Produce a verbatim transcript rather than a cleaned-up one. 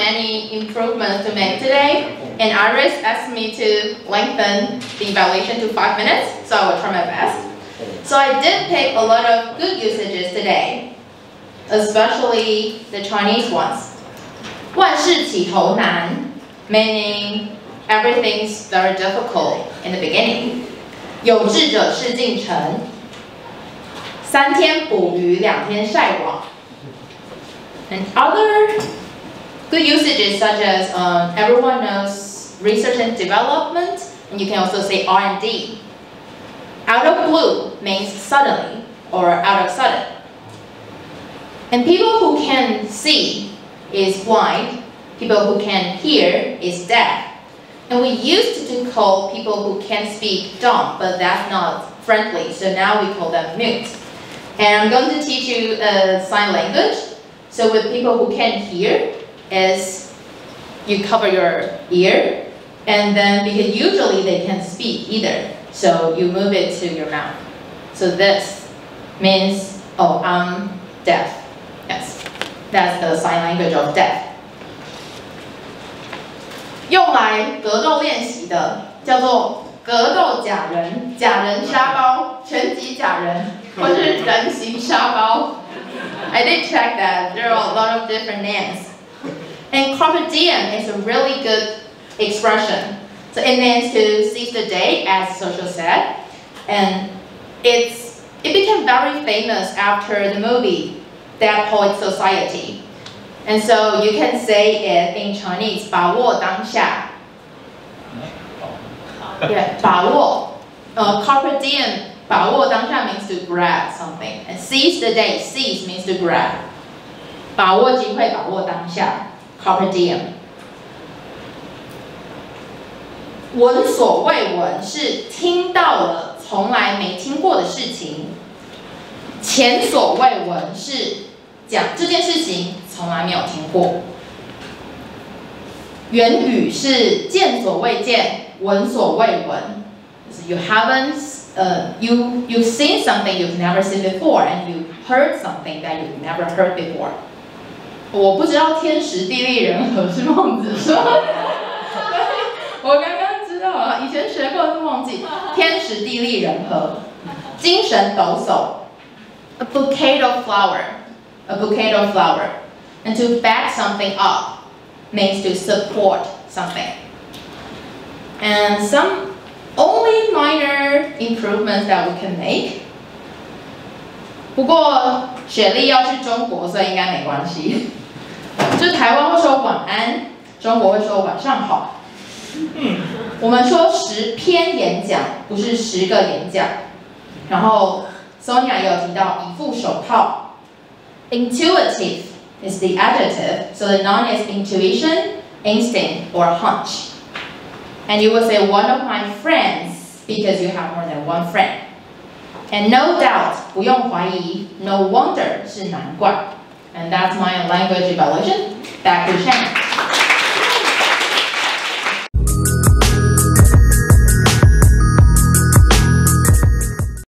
many improvements to make today, and Iris asked me to lengthen the evaluation to five minutes, so I will try my best. So I did pick a lot of good usages today, especially the Chinese ones. 万事起头难, meaning everything's very difficult in the beginning. 有志者事竟成. 三天捕鱼两天晒网. And other good usages such as um, everyone knows research and development, and you can also say R and D. Out of blue means suddenly or out of sudden. And people who can see is blind. People who can hear is deaf. And we used to call people who can speak dumb, but that's not friendly, so now we call them mute. And I'm going to teach you a sign language. So with people who can hear, is you cover your ear, and then because usually they can't speak either, so you move it to your mouth. So this means, oh, I'm deaf. Yes, that's the sign language of deaf. 用来格斗练习的叫做格斗假人、假人沙包、拳击假人，或是人形沙包。I did check that. There are a lot of different names. And carpe diem is a really good expression. So it means to seize the day, as Social said. And it's it became very famous after the movie Dead Poets Society. And so you can say it in Chinese, 把握当下. Yeah, 把握. Uh, carpe diem, 把握当下 means to grab something. And seize the day, seize means to grab. 把握机会，把握当下. Carpe diem. 闻所未闻是听到了从来没听过的事情，前所未闻是讲这件事情从来没有听过。元语是见所未见，闻所未闻。You haven't, uh, you you've seen something you've never seen before, and you heard something that you've never heard before. 我不知道天时地利人和是孟子说的，我刚刚知道了，以前学过是忘记。天时地利人和，精神抖擞 ，a bouquet of flower, a bouquet of flower, and to back something up means to support something. And some only minor improvements that we can make. 不过雪莉要去中国，所以应该没关系。就台湾会说晚安，中国会说晚上好。嗯，我们说十篇演讲，不是十个演讲。然后 Sonia 也有提到一副手套。Intuitive is the adjective, so the noun is intuition, instinct, or hunch. And you will say one of my friends because you have more than one friend. And no doubt, 不用怀疑 no wonder 是难怪 And that's my language evaluation. Back to Shannon.